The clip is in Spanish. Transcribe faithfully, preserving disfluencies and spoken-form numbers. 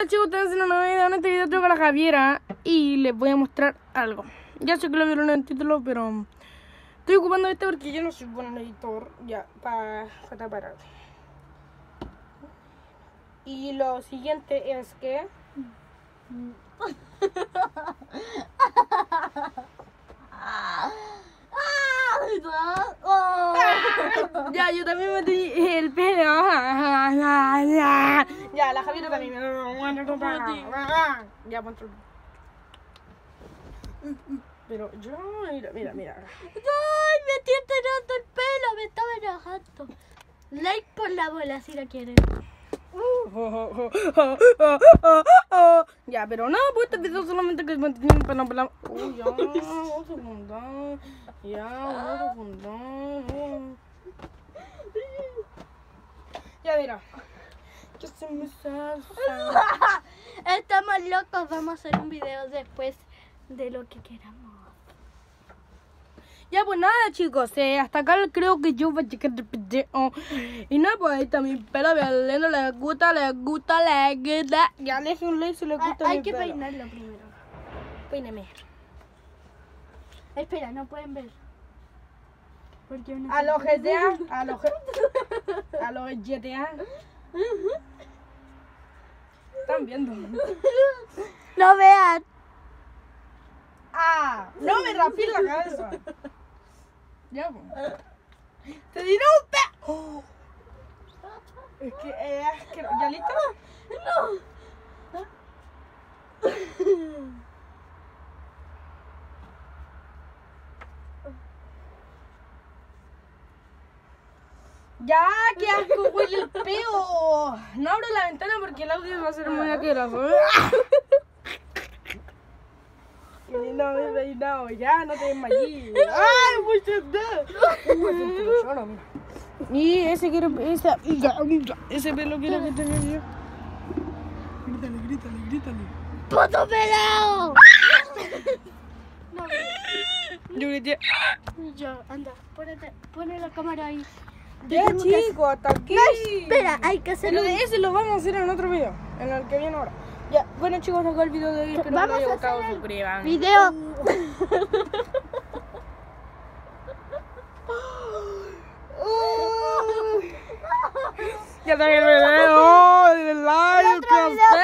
chicos, ustedes en una nueva video. En este video tengo a la Javiera y les voy a mostrar algo. Ya sé que lo vieron en el título, pero estoy ocupando este porque yo no soy buen editor. Ya, para parar. Y lo siguiente es que ya, yo también metí el pelo. Ya, la Javiera también. Ya, ponte. Pero yo, mira, mira, mira. Ay, me estoy enterando el pelo, me estaba enojando. Like por la bola si la quieren. Ya, pero no, pues este video solamente que mantiene un pelo pelado. Uy, ya, un segundo. Ya, un segundo. Ya, mira. Yo soy muy salsa. Estamos locos, vamos a hacer un video después de lo que queramos. Ya, pues nada, chicos, eh, hasta acá creo que yo voy a llegar el video. Y nada, pues ahí está mi pelo, vean, no les gusta, les gusta, les gusta. Ya, dejen un like si les gusta. Hay mi que pelo. peinarlo primero. Peíneme. Espera, no pueden ver. Porque A los G T A, a los G- a los G T A. Están viendo. No vean. Ah, no me raspé la cabeza. Ya, pues. Te diré un pe... Oh. Es que, eh, es que... ¿Ya listo? No. Ya, qué asco, huele el peo. No abro la ventana porque el audio va a ser muy asqueroso. Qué lindo me he peinado, ya, no te desmayes. ¡Ay, muchas gracias! Y ese quiero, esa, ese pelo quiero que tenga yo. Grítale, grítale, grítale. ¡Puto pelado! No. Yo grité. Ya, anda, ponete, pone la cámara ahí. Ya, Tenemos que chicos, hasta aquí. No, espera, hay que hacerlo. Pero de ese lo vamos a hacer en otro video, en el que viene ahora. Ya, bueno chicos, hasta acá el video de hoy. Espero que les Vamos haya a gustado, hacer el suscriban. video. Ya está el video, denle like, Otro video